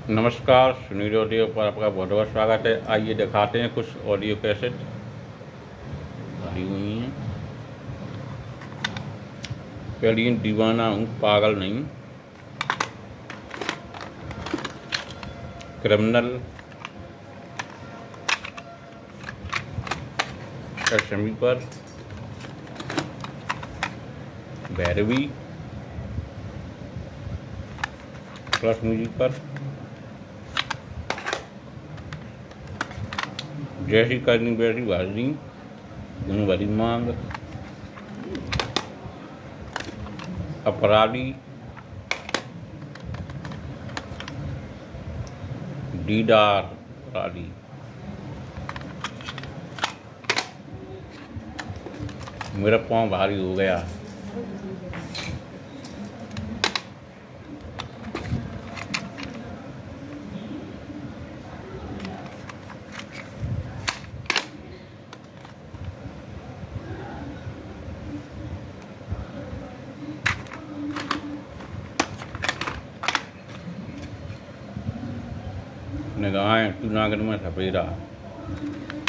नमस्कार, सुनील ऑडियो पर आपका बहुत बहुत स्वागत है। आइए दिखाते हैं कुछ ऑडियो कैसेट भरी हुई हैं। पहली दीवाना हूँ, पागल नहीं, क्रिमिनल, एसएमई पर, भैरवी, प्लस म्यूजिक पर, जैसी करनी वैसी भाजी, गुण भरी मांग, अपराधी, दीदार अपराधी, मेरा पाँव भारी हो गया, निगाहें तू नागन में सपेरा।